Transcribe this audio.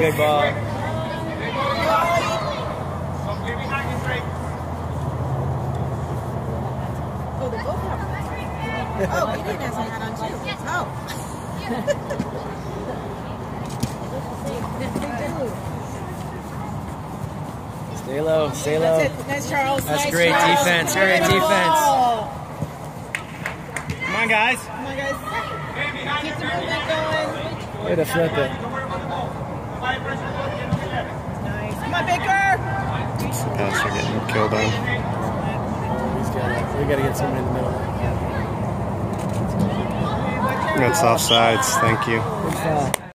big ball. Oh, the GoPro. Oh, he didn't have some hat on too. Oh. Stay low, stay low. That's it. Nice, Charles. That's nice, great Charles. defense, great defense. Come on, guys. Come on, guys. Keep the movement going. Way to flip it. Nice. Come on, Baker. Pass are getting killed on. We gotta get somebody in the middle. That's offsides. Thank you. Good foul.